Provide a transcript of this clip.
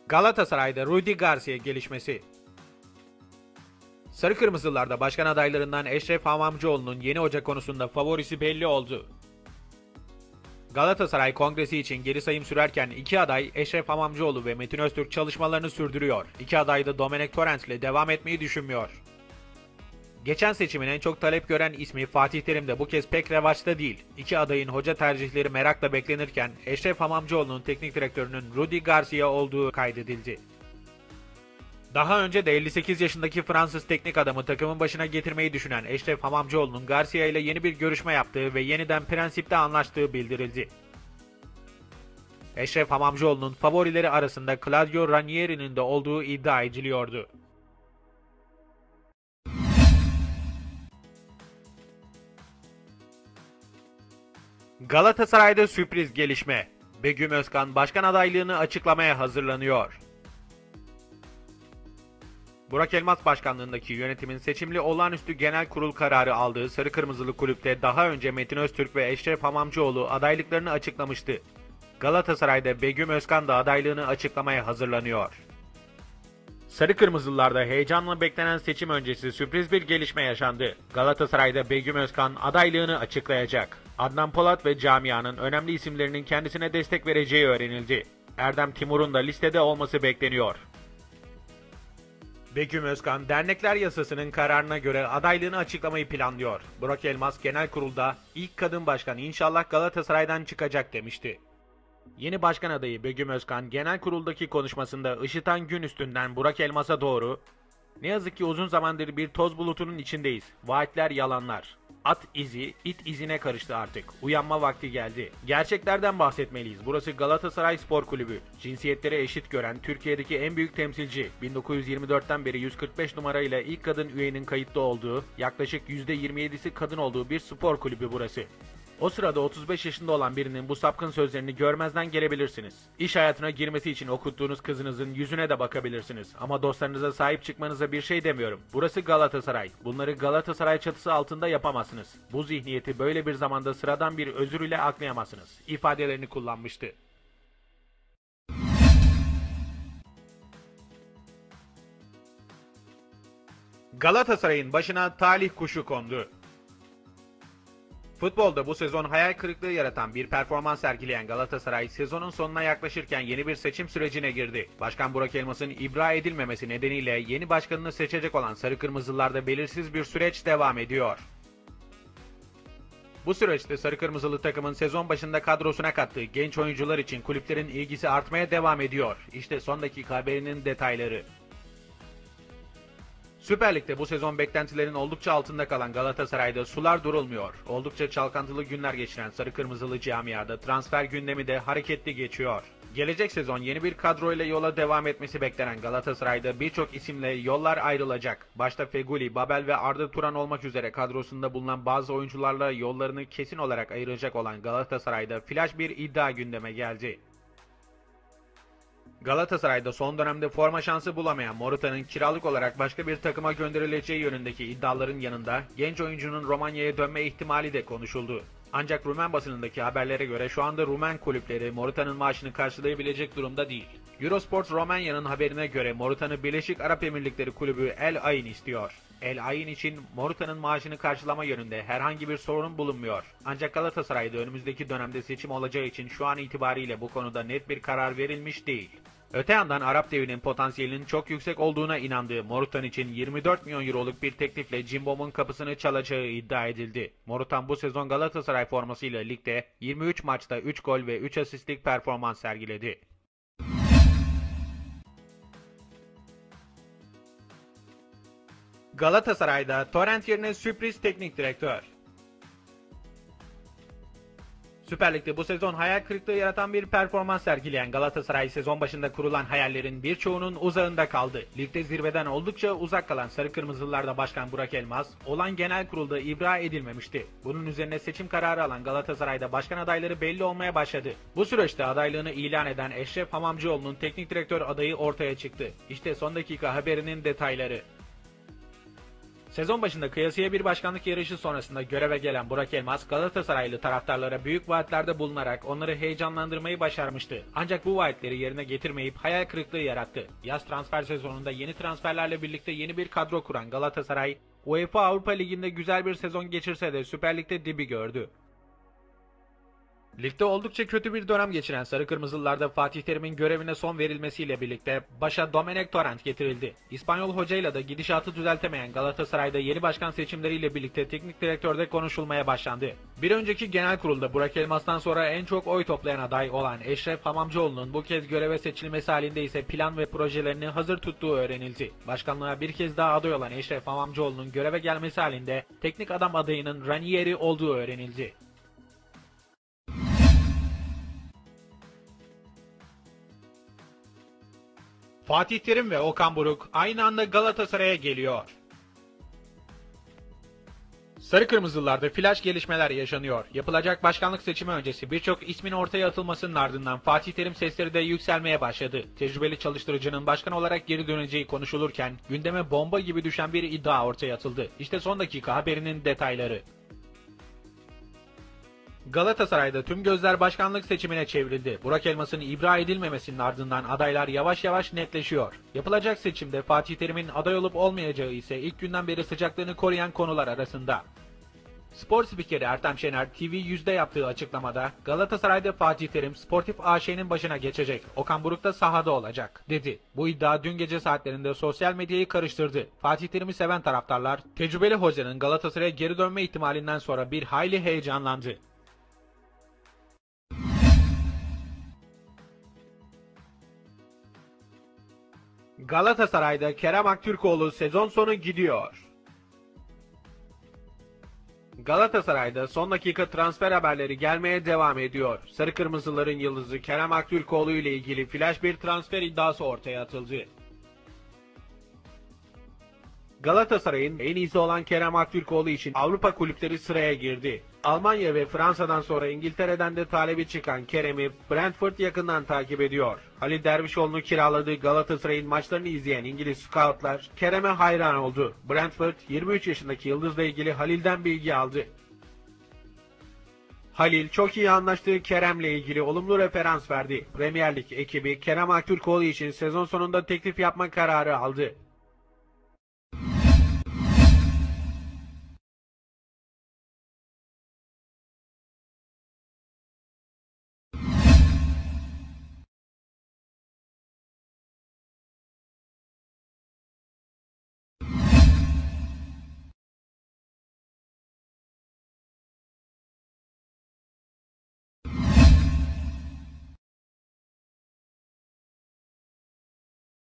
Galatasaray'da Rudi Garcia gelişmesi. Sarı Kırmızılar'da başkan adaylarından Eşref Hamamcıoğlu'nun yeni hoca konusunda favorisi belli oldu. Galatasaray Kongresi için geri sayım sürerken iki aday Eşref Hamamcıoğlu ve Metin Öztürk çalışmalarını sürdürüyor. İki aday da Domenech Torrent ile devam etmeyi düşünmüyor. Geçen seçimin en çok talep gören ismi Fatih Terim de bu kez pek revaçta değil. İki adayın hoca tercihleri merakla beklenirken Eşref Hamamcıoğlu'nun teknik direktörünün Rudi Garcia olduğu kaydedildi. Daha önce de 58 yaşındaki Fransız teknik adamı takımın başına getirmeyi düşünen Eşref Hamamcıoğlu'nun Garcia ile yeni bir görüşme yaptığı ve yeniden prensipte anlaştığı bildirildi. Eşref Hamamcıoğlu'nun favorileri arasında Claudio Ranieri'nin de olduğu iddia ediliyordu. Galatasaray'da sürpriz gelişme. Begüm Özkan başkan adaylığını açıklamaya hazırlanıyor. Burak Elmas başkanlığındaki yönetimin seçimli olağanüstü genel kurul kararı aldığı Sarı Kırmızılı kulüpte daha önce Metin Öztürk ve Eşref Hamamcıoğlu adaylıklarını açıklamıştı. Galatasaray'da Begüm Özkan da adaylığını açıklamaya hazırlanıyor. Sarı Kırmızılılarda heyecanla beklenen seçim öncesi sürpriz bir gelişme yaşandı. Galatasaray'da Begüm Özkan adaylığını açıklayacak. Adnan Polat ve camianın önemli isimlerinin kendisine destek vereceği öğrenildi. Erdem Timur'un da listede olması bekleniyor. Begüm Özkan, dernekler yasasının kararına göre adaylığını açıklamayı planlıyor. Burak Elmas genel kurulda ilk kadın başkan inşallah Galatasaray'dan çıkacak demişti. Yeni başkan adayı Begüm Özkan genel kuruldaki konuşmasında ışıtan gün üstünden Burak Elmas'a doğru "Ne yazık ki uzun zamandır bir toz bulutunun içindeyiz. Vaatler yalanlar. At izi, it izine karıştı artık. Uyanma vakti geldi. Gerçeklerden bahsetmeliyiz. Burası Galatasaray Spor Kulübü. Cinsiyetleri eşit gören Türkiye'deki en büyük temsilci. 1924'ten beri 145 numarayla ilk kadın üyenin kayıtlı olduğu, yaklaşık %27'si kadın olduğu bir spor kulübü burası. O sırada 35 yaşında olan birinin bu sapkın sözlerini görmezden gelebilirsiniz. İş hayatına girmesi için okuttuğunuz kızınızın yüzüne de bakabilirsiniz. Ama dostlarınıza sahip çıkmanıza bir şey demiyorum. Burası Galatasaray. Bunları Galatasaray çatısı altında yapamazsınız. Bu zihniyeti böyle bir zamanda sıradan bir özür ile aklayamazsınız ifadelerini kullanmıştı. Galatasaray'ın başına talih kuşu kondu. Futbolda bu sezon hayal kırıklığı yaratan bir performans sergileyen Galatasaray sezonun sonuna yaklaşırken yeni bir seçim sürecine girdi. Başkan Burak Elmas'ın ibra edilmemesi nedeniyle yeni başkanını seçecek olan Sarı Kırmızılılarda belirsiz bir süreç devam ediyor. Bu süreçte Sarı Kırmızılı takımın sezon başında kadrosuna kattığı genç oyuncular için kulüplerin ilgisi artmaya devam ediyor. İşte son dakika haberinin detayları. Süper Lig'de bu sezon beklentilerin oldukça altında kalan Galatasaray'da sular durulmuyor. Oldukça çalkantılı günler geçiren Sarı Kırmızılı camiada transfer gündemi de hareketli geçiyor. Gelecek sezon yeni bir kadroyla yola devam etmesi beklenen Galatasaray'da birçok isimle yollar ayrılacak. Başta Feguli, Babel ve Arda Turan olmak üzere kadrosunda bulunan bazı oyuncularla yollarını kesin olarak ayıracak olan Galatasaray'da flash bir iddia gündeme geldi. Galatasaray'da son dönemde forma şansı bulamayan Morata'nın kiralık olarak başka bir takıma gönderileceği yönündeki iddiaların yanında genç oyuncunun Romanya'ya dönme ihtimali de konuşuldu. Ancak Rumen basınındaki haberlere göre şu anda Rumen kulüpleri Morata'nın maaşını karşılayabilecek durumda değil. Eurosport Romanya'nın haberine göre Morata'nı Birleşik Arap Emirlikleri kulübü El Ain istiyor. El Ain için Morata'nın maaşını karşılama yönünde herhangi bir sorun bulunmuyor. Ancak Galatasaray'da önümüzdeki dönemde seçim olacağı için şu an itibariyle bu konuda net bir karar verilmiş değil. Öte yandan Arap devinin potansiyelinin çok yüksek olduğuna inandığı Morutan için 24 milyon euroluk bir teklifle Cimbom'un kapısını çalacağı iddia edildi. Morutan bu sezon Galatasaray formasıyla ligde 23 maçta 3 gol ve 3 asistlik performans sergiledi. Galatasaray'da Torrent yerine sürpriz teknik direktör. Süper Lig'de bu sezon hayal kırıklığı yaratan bir performans sergileyen Galatasaray sezon başında kurulan hayallerin birçoğunun uzağında kaldı. Ligde zirveden oldukça uzak kalan Sarı Kırmızılılarda Başkan Burak Elmas, olan genel kurulda ibra edilmemişti. Bunun üzerine seçim kararı alan Galatasaray'da başkan adayları belli olmaya başladı. Bu süreçte adaylığını ilan eden Eşref Hamamcıoğlu'nun teknik direktör adayı ortaya çıktı. İşte son dakika haberinin detayları. Sezon başında kıyasıya bir başkanlık yarışı sonrasında göreve gelen Burak Elmas, Galatasaraylı taraftarlara büyük vaatlerde bulunarak onları heyecanlandırmayı başarmıştı. Ancak bu vaatleri yerine getirmeyip hayal kırıklığı yarattı. Yaz transfer sezonunda yeni transferlerle birlikte yeni bir kadro kuran Galatasaray, UEFA Avrupa Ligi'nde güzel bir sezon geçirse de Süper Lig'de dibi gördü. Ligde oldukça kötü bir dönem geçiren Sarı Kırmızılılarda Fatih Terim'in görevine son verilmesiyle birlikte başa Domenech Torrent getirildi. İspanyol hocayla da gidişatı düzeltemeyen Galatasaray'da yeni başkan seçimleriyle birlikte teknik direktörde konuşulmaya başlandı. Bir önceki genel kurulda Burak Elmas'tan sonra en çok oy toplayan aday olan Eşref Hamamcıoğlu'nun bu kez göreve seçilmesi halinde ise plan ve projelerini hazır tuttuğu öğrenildi. Başkanlığa bir kez daha aday olan Eşref Hamamcıoğlu'nun göreve gelmesi halinde teknik adam adayının Ranieri olduğu öğrenildi. Fatih Terim ve Okan Buruk aynı anda Galatasaray'a geliyor. Sarı Kırmızılılarda flash gelişmeler yaşanıyor. Yapılacak başkanlık seçimi öncesi birçok ismin ortaya atılmasının ardından Fatih Terim sesleri de yükselmeye başladı. Tecrübeli çalıştırıcının başkan olarak geri döneceği konuşulurken gündeme bomba gibi düşen bir iddia ortaya atıldı. İşte son dakika haberinin detayları. Galatasaray'da tüm gözler başkanlık seçimine çevrildi. Burak Elmas'ın ibra edilmemesinin ardından adaylar yavaş yavaş netleşiyor. Yapılacak seçimde Fatih Terim'in aday olup olmayacağı ise ilk günden beri sıcaklığını koruyan konular arasında. Spor spikeri Ertem Şener TV100'de yaptığı açıklamada Galatasaray'da Fatih Terim Sportif AŞ'nin başına geçecek, Okan Buruk da sahada olacak dedi. Bu iddia dün gece saatlerinde sosyal medyayı karıştırdı. Fatih Terim'i seven taraftarlar tecrübeli hocanın Galatasaray'a geri dönme ihtimalinden sonra bir hayli heyecanlandı. Galatasaray'da Kerem Aktürkoğlu sezon sonu gidiyor. Galatasaray'da son dakika transfer haberleri gelmeye devam ediyor. Sarı Kırmızıların yıldızı Kerem Aktürkoğlu ile ilgili flash bir transfer iddiası ortaya atıldı. Galatasaray'ın en iyisi olan Kerem Aktürkoğlu için Avrupa kulüpleri sıraya girdi. Almanya ve Fransa'dan sonra İngiltere'den de talebi çıkan Kerem'i Brentford yakından takip ediyor. Halil Dervişoğlu'nu kiraladığı Galatasaray'ın maçlarını izleyen İngiliz scoutlar Kerem'e hayran oldu. Brentford 23 yaşındaki yıldızla ilgili Halil'den bilgi aldı. Halil çok iyi anlaştığı Kerem'le ilgili olumlu referans verdi. Premier Lig ekibi Kerem Aktürkoğlu için sezon sonunda teklif yapma kararı aldı.